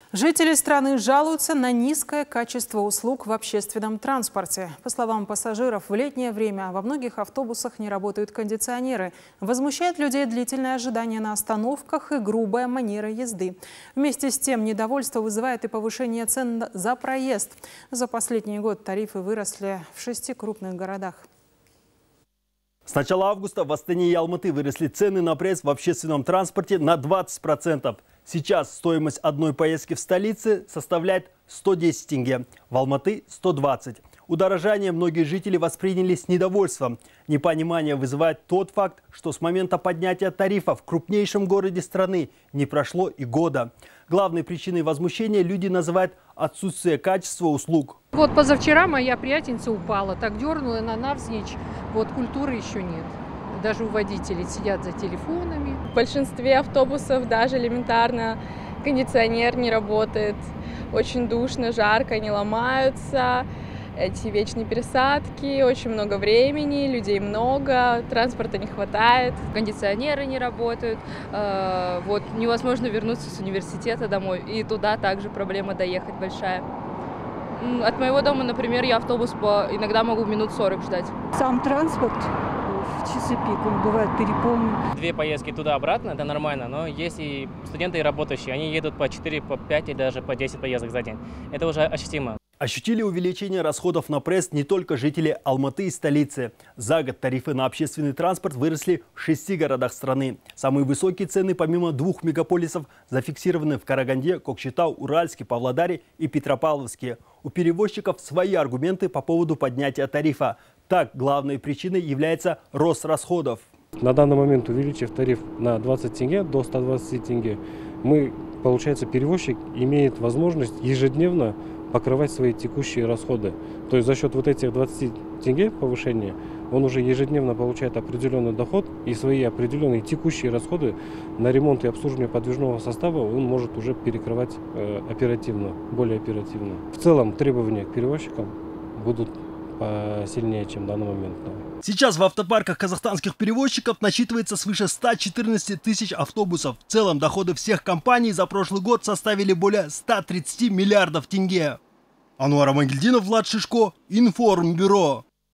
Жители страны жалуются на низкое качество услуг в общественном транспорте. По словам пассажиров, в летнее время во многих автобусах не работают кондиционеры. Возмущает людей длительное ожидание на остановках и грубая манера езды. Вместе с тем недовольство вызывает и повышение цен за проезд. За последний год тарифы выросли в 6 крупных городах. С начала августа в Астане и Алматы выросли цены на проезд в общественном транспорте на 20%. Сейчас стоимость одной поездки в столице составляет 110 тенге, в Алматы – 120. Удорожание многие жители восприняли с недовольством. Непонимание вызывает тот факт, что с момента поднятия тарифа в крупнейшем городе страны не прошло и года. Главной причиной возмущения люди называют отсутствие качества услуг. Вот позавчера моя приятельница упала, так дернула на навзничь, вот культуры еще нет. Даже у водителей сидят за телефонами. В большинстве автобусов даже элементарно кондиционер не работает. Очень душно, жарко, они ломаются. Эти вечные пересадки, очень много времени, людей много, транспорта не хватает. Кондиционеры не работают, вот невозможно вернуться с университета домой. И туда также проблема доехать большая. От моего дома, например, я автобус иногда могу минут 40 ждать. Сам транспорт в часы пик, он бывает переполнен. 2 поездки туда-обратно, это нормально, но есть и студенты и работающие, они едут по 4, по 5 и даже по 10 поездок за день. Это уже ощутимо. Ощутили увеличение расходов на проезд не только жители Алматы и столицы. За год тарифы на общественный транспорт выросли в 6 городах страны. Самые высокие цены помимо 2 мегаполисов зафиксированы в Караганде, Кокшетау, Уральске, Павлодаре и Петропавловске. У перевозчиков свои аргументы по поводу поднятия тарифа. Так, главной причиной является рост расходов. На данный момент, увеличив тариф на 20 тенге до 120 тенге, получается, перевозчик имеет возможность ежедневно покрывать свои текущие расходы. То есть за счет вот этих 20 тенге повышения он уже ежедневно получает определенный доход, и свои определенные текущие расходы на ремонт и обслуживание подвижного состава он может уже перекрывать оперативно, более оперативно. В целом требования к перевозчикам будут сильнее, чем в данный момент. Сейчас в автопарках казахстанских перевозчиков насчитывается свыше 114 тысяч автобусов. В целом доходы всех компаний за прошлый год составили более 130 миллиардов тенге. Ануар Амангельдинов, Влад Шишко, Информбюро.